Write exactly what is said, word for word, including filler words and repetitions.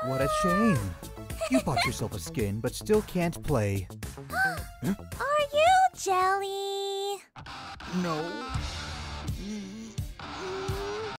What a shame. You bought yourself a skin, but still can't play. Huh? Are you jelly? No.